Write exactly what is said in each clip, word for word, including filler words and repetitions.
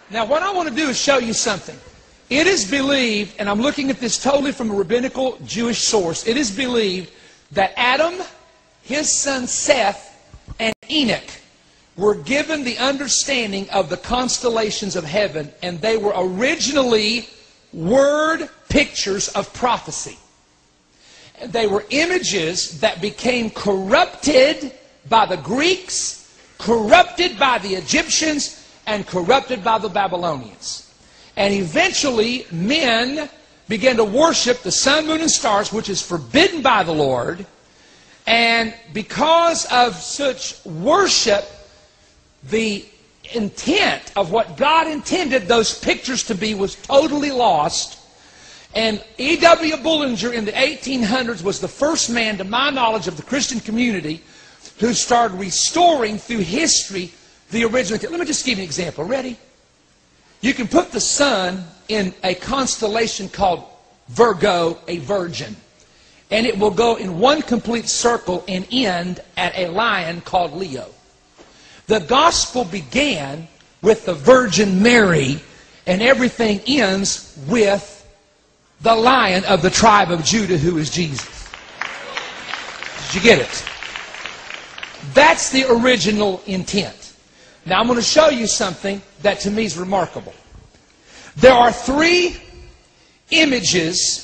Now what I want to do is show you something. It is believed, and I'm looking at this totally from a rabbinical Jewish source, it is believed that Adam, his son Seth, and Enoch were given the understanding of the constellations of heaven, and they were originally word pictures of prophecy. They were images that became corrupted by the Greeks, corrupted by the Egyptians, and corrupted by the Babylonians. And eventually, men began to worship the sun, moon, and stars, which is forbidden by the Lord. And because of such worship, the intent of what God intended those pictures to be was totally lost. And E W Bullinger in the eighteen hundreds was the first man, to my knowledge, of the Christian community who started restoring through history the original. Let me just give you an example. Ready? You can put the sun in a constellation called Virgo, a virgin. And it will go in one complete circle and end at a lion called Leo. The gospel began with the Virgin Mary, and everything ends with the Lion of the tribe of Judah, who is Jesus. Did you get it? That's the original intent. Now I'm going to show you something that to me is remarkable. There are three images.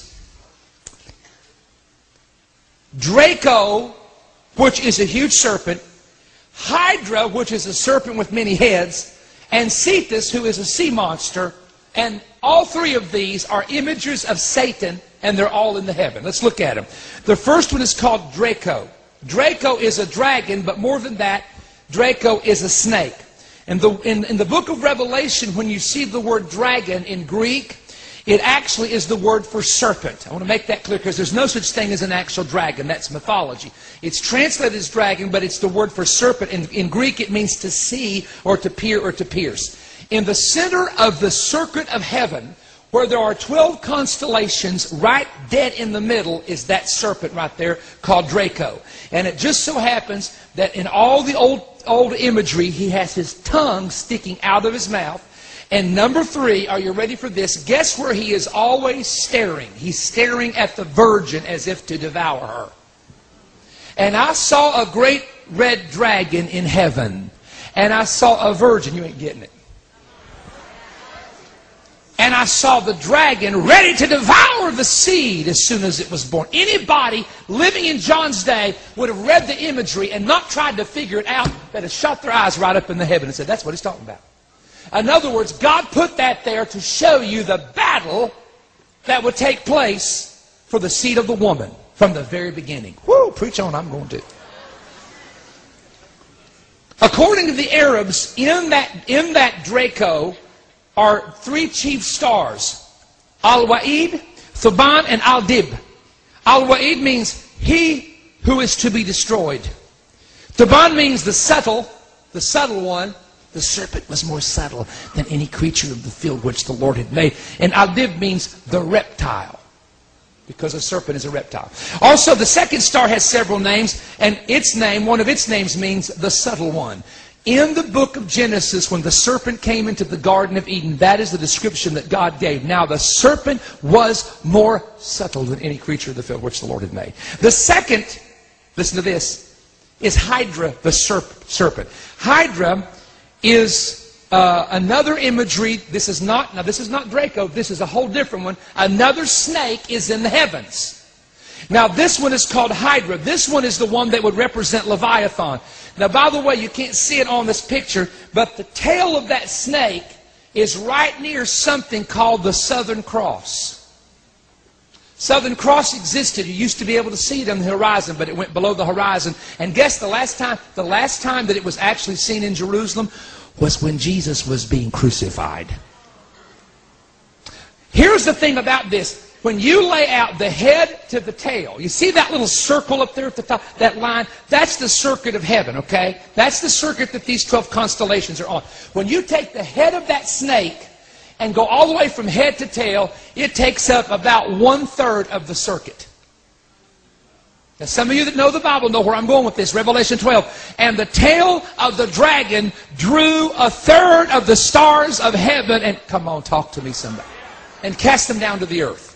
Draco, which is a huge serpent. Hydra, which is a serpent with many heads. And Cetus, who is a sea monster. And all three of these are images of Satan, and they're all in the heaven. Let's look at them. The first one is called Draco. Draco is a dragon, but more than that, Draco is a snake. And the, in, in the book of Revelation, when you see the word dragon in Greek, it actually is the word for serpent. I want to make that clear because there's no such thing as an actual dragon. That's mythology. It's translated as dragon, but it's the word for serpent. In, in Greek, it means to see or to peer or to pierce. In the center of the circuit of heaven, where there are twelve constellations, right dead in the middle is that serpent right there called Draco. And it just so happens that in all the old, old imagery, he has his tongue sticking out of his mouth. And number three, are you ready for this? Guess where he is always staring? He's staring at the virgin as if to devour her. And I saw a great red dragon in heaven. And I saw a virgin. You ain't getting it. And I saw the dragon ready to devour the seed as soon as it was born. Anybody living in John's day would have read the imagery and not tried to figure it out, but have shot their eyes right up in the heaven and said, that's what he's talking about. In other words, God put that there to show you the battle that would take place for the seed of the woman from the very beginning. Woo, preach on, I'm going to. According to the Arabs, in that, in that Draco are three chief stars, Al-Wa'id, Thuban, and Al-Dib. Al-Wa'id means he who is to be destroyed. Thuban means the subtle, the subtle one. The serpent was more subtle than any creature of the field which the Lord had made. And Al-Dib means the reptile, because a serpent is a reptile. Also, the second star has several names, and its name, one of its names means the subtle one. In the book of Genesis, when the serpent came into the Garden of Eden, that is the description that God gave. Now, the serpent was more subtle than any creature of the field which the Lord had made. The second, listen to this, is Hydra, the serp serpent. Hydra is uh, another imagery. This is not, now this is not Draco, this is a whole different one. Another snake is in the heavens. Now this one is called Hydra. This one is the one that would represent Leviathan. Now by the way, you can't see it on this picture, but the tail of that snake is right near something called the Southern Cross. Southern Cross existed. You used to be able to see it on the horizon, but it went below the horizon. And guess the last time, the last time that it was actually seen in Jerusalem was when Jesus was being crucified. Here's the thing about this. When you lay out the head to the tail, you see that little circle up there at the top, that line? That's the circuit of heaven, okay? That's the circuit that these twelve constellations are on. When you take the head of that snake and go all the way from head to tail, it takes up about one-third of the circuit. Now, some of you that know the Bible know where I'm going with this. Revelation twelve. And the tail of the dragon drew a third of the stars of heaven. And come on, talk to me somebody. And cast them down to the earth.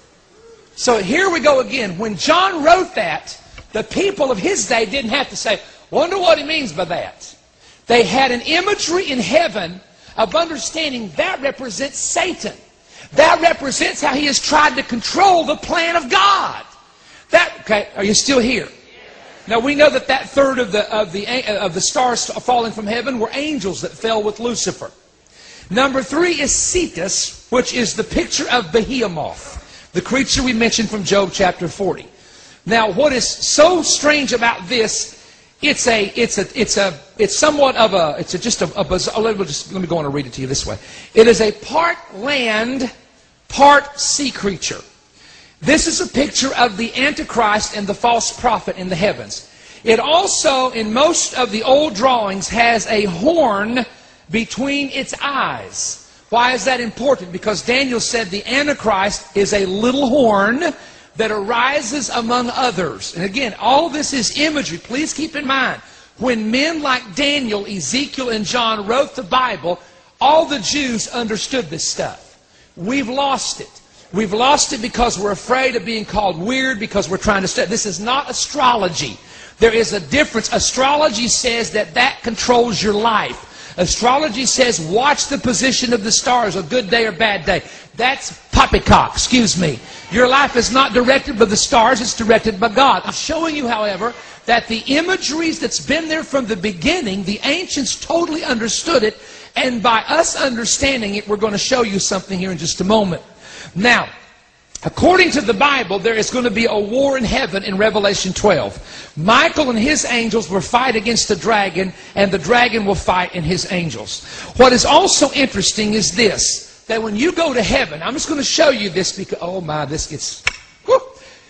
So here we go again. When John wrote that, the people of his day didn't have to say, wonder what he means by that. They had an imagery in heaven of understanding that represents Satan. That represents how he has tried to control the plan of God. That, okay, are you still here? Now we know that that third of the, of the, of the stars falling from heaven were angels that fell with Lucifer. Number three is Cetus, which is the picture of Behemoth, the creature we mentioned from Job chapter forty. Now what is so strange about this, it's a, it's a, it's a, it's somewhat of a, it's a, just a, a bizarre, let me, just, let me go on and read it to you this way. It is a part land, part sea creature. This is a picture of the Antichrist and the false prophet in the heavens. It also, in most of the old drawings, has a horn between its eyes. Why is that important? Because Daniel said the Antichrist is a little horn that arises among others. And again, all this is imagery. Please keep in mind, when men like Daniel, Ezekiel, and John wrote the Bible, all the Jews understood this stuff. We've lost it. We've lost it because we're afraid of being called weird, because we're trying to study. This is not astrology. There is a difference. Astrology says that that controls your life. Astrology says watch the position of the stars, a good day or bad day. That's poppycock, excuse me. Your life is not directed by the stars, it's directed by God. I'm showing you, however, that the imageries that's been there from the beginning, the ancients totally understood it, and by us understanding it, we're going to show you something here in just a moment. Now, according to the Bible, there is going to be a war in heaven in Revelation twelve. Michael and his angels will fight against the dragon, and the dragon will fight in his angels. What is also interesting is this, that when you go to heaven, I'm just going to show you this because, oh my, this gets, whoop.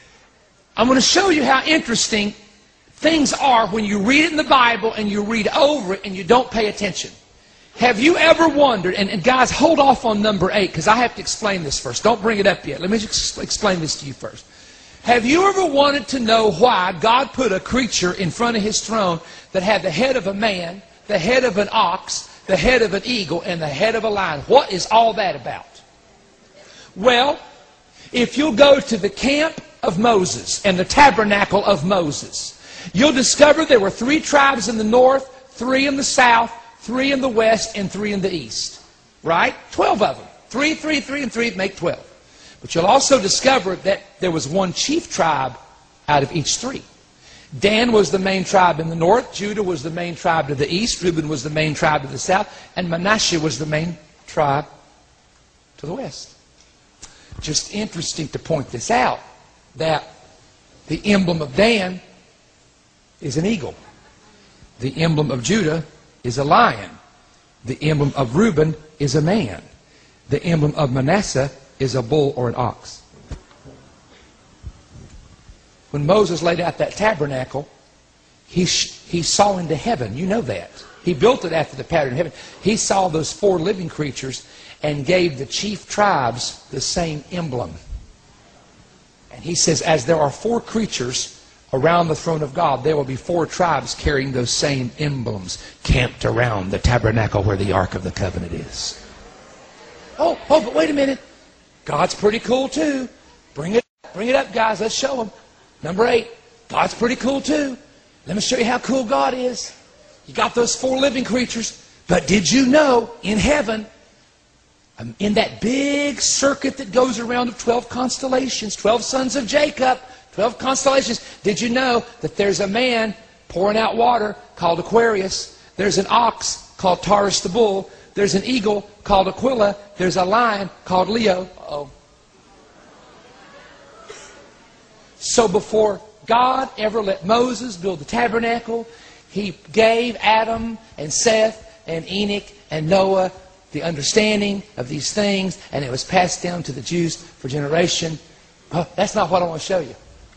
I'm going to show you how interesting things are when you read it in the Bible and you read over it and you don't pay attention. Have you ever wondered, and, and guys, hold off on number eight, because I have to explain this first. Don't bring it up yet. Let me just explain this to you first. Have you ever wanted to know why God put a creature in front of His throne that had the head of a man, the head of an ox, the head of an eagle, and the head of a lion? What is all that about? Well, if you'll go to the camp of Moses and the tabernacle of Moses, you'll discover there were three tribes in the north, three in the south, three in the west, and three in the east. Right? Twelve of them. Three, three, three, and three make twelve. But you'll also discover that there was one chief tribe out of each three. Dan was the main tribe in the north, Judah was the main tribe to the east, Reuben was the main tribe to the south, and Manasseh was the main tribe to the west. Just interesting to point this out, that the emblem of Dan is an eagle. The emblem of Judah is a lion. The emblem of Reuben is a man. The emblem of Manasseh is a bull or an ox. When Moses laid out that tabernacle, he, he saw into heaven. You know that. He built it after the pattern of heaven. He saw those four living creatures and gave the chief tribes the same emblem. And he says, as there are four creatures around the throne of God, there will be four tribes carrying those same emblems camped around the tabernacle where the Ark of the Covenant is. Oh, oh, but wait a minute. God's pretty cool too. Bring it, bring it up, guys. Let's show them. Number eight. God's pretty cool too. Let me show you how cool God is. You got those four living creatures. But did you know in heaven, um, in that big circuit that goes around of twelve constellations, twelve sons of Jacob, twelve constellations, did you know that there's a man pouring out water called Aquarius? There's an ox called Taurus the bull. There's an eagle called Aquila. There's a lion called Leo. Uh-oh. So before God ever let Moses build the tabernacle, He gave Adam and Seth and Enoch and Noah the understanding of these things, and it was passed down to the Jews for generation. Oh, that's not what I want to show you.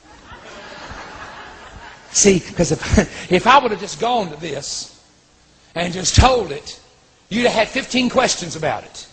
See, because if, if I would have just gone to this and just told it, you'd have had fifteen questions about it.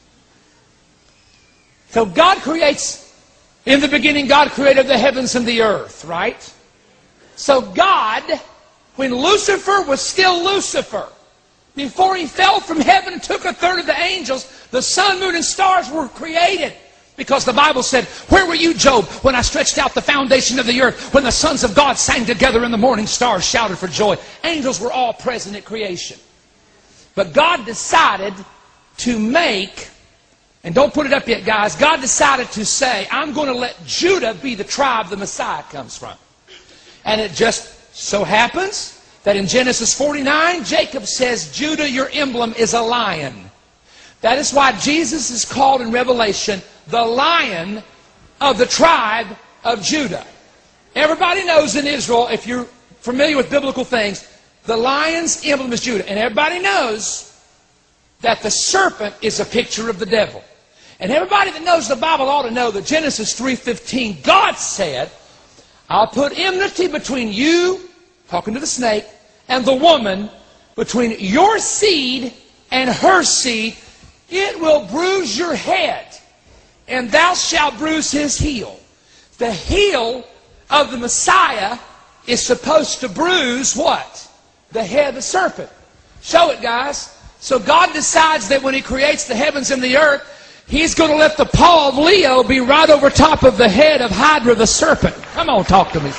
So God creates, in the beginning God created the heavens and the earth, right? So God, when Lucifer was still Lucifer, before he fell from heaven and took a third of the angels, the sun, moon, and stars were created. Because the Bible said, where were you, Job, when I stretched out the foundation of the earth, when the sons of God sang together and the morning stars shouted for joy? Angels were all present at creation. But God decided to make, and don't put it up yet, guys, God decided to say, I'm going to let Judah be the tribe the Messiah comes from. And it just so happens that in Genesis forty-nine, Jacob says, Judah, your emblem is a lion. That is why Jesus is called in Revelation the Lion of the tribe of Judah. Everybody knows in Israel, if you're familiar with biblical things, the lion's emblem is Judah. And everybody knows that the serpent is a picture of the devil. And everybody that knows the Bible ought to know that Genesis three fifteen, God said, I'll put enmity between you, talking to the snake, and the woman, between your seed and her seed. It will bruise your head, and thou shalt bruise his heel. The heel of the Messiah is supposed to bruise what? The head of the serpent. Show it, guys. So God decides that when he creates the heavens and the earth, he's going to let the paw of Leo be right over top of the head of Hydra the serpent. Come on, talk to me.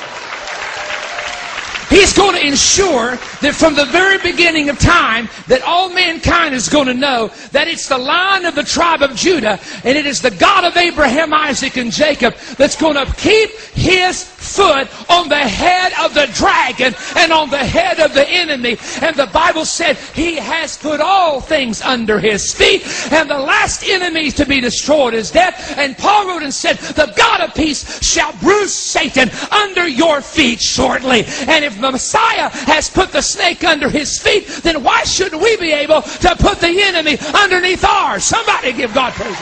He's going to ensure that from the very beginning of time, that all mankind is going to know that it's the Lion of the tribe of Judah, and it is the God of Abraham, Isaac, and Jacob that's going to keep his foot on the head of the dragon and on the head of the enemy. And the Bible said he has put all things under his feet, and the last enemy to be destroyed is death. And Paul wrote and said, the God of peace shall bruise Satan under your feet shortly. And if the Messiah has put the snake under his feet, then why shouldn't we be able to put the enemy underneath ours? Somebody give God praise.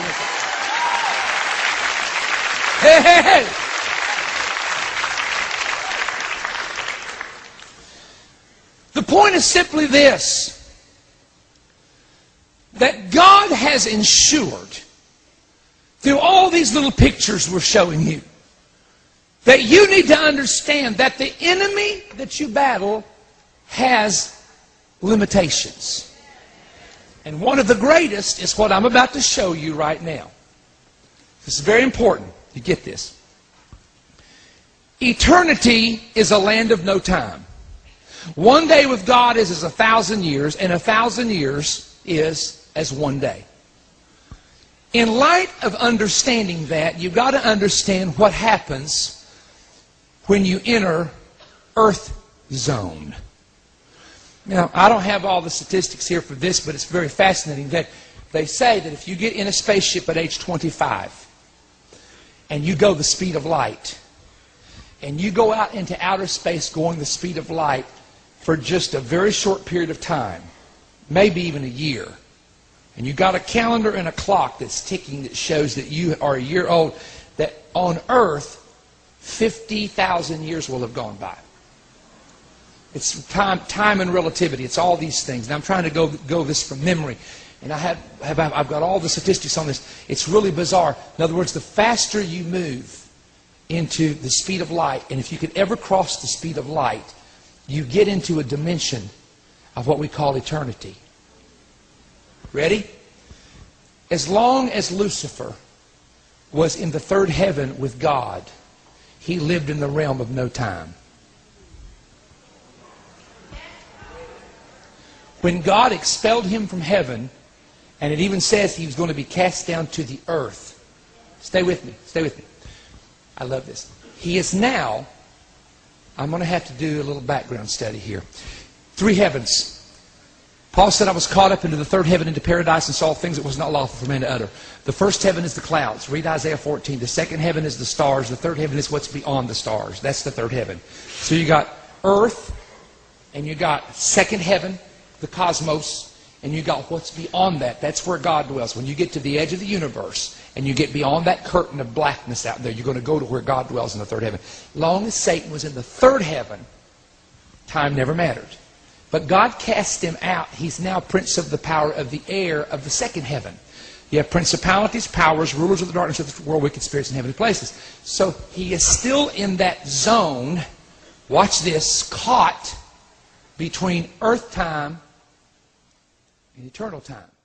Hey, hey, hey. The point is simply this, that God has ensured, through all these little pictures we're showing you, that you need to understand that the enemy that you battle has limitations. And one of the greatest is what I'm about to show you right now. This is very important. You get this. Eternity is a land of no time. One day with God is as a thousand years, and a thousand years is as one day. In light of understanding that, you've got to understand what happens when you enter Earth zone. Now, I don't have all the statistics here for this, but it's very fascinating that they say that if you get in a spaceship at age twenty-five and you go the speed of light, and you go out into outer space going the speed of light for just a very short period of time, maybe even a year, and you got a calendar and a clock that's ticking that shows that you are a year old, that on Earth, fifty thousand years will have gone by. It's time, time and relativity. It's all these things. And I'm trying to go, go this from memory. And I have, have, I've got all the statistics on this. It's really bizarre. In other words, the faster you move into the speed of light, and if you could ever cross the speed of light, you get into a dimension of what we call eternity. Ready? As long as Lucifer was in the third heaven with God, he lived in the realm of no time. When God expelled him from heaven, and it even says he was going to be cast down to the earth. Stay with me. Stay with me. I love this. He is now, I'm going to have to do a little background study here. Three heavens. Paul said, I was caught up into the third heaven, into paradise, and saw things that was not lawful for man to utter. The first heaven is the clouds. Read Isaiah fourteen. The second heaven is the stars. The third heaven is what's beyond the stars. That's the third heaven. So you got earth, and you got second heaven, the cosmos, and you got what's beyond that. That's where God dwells. When you get to the edge of the universe, and you get beyond that curtain of blackness out there, you're going to go to where God dwells in the third heaven. Long as Satan was in the third heaven, time never mattered. But God cast him out. He's now prince of the power of the air of the second heaven. You have principalities, powers, rulers of the darkness of the world, wicked spirits in heavenly places. So he is still in that zone watch this, caught between earth time and eternal time.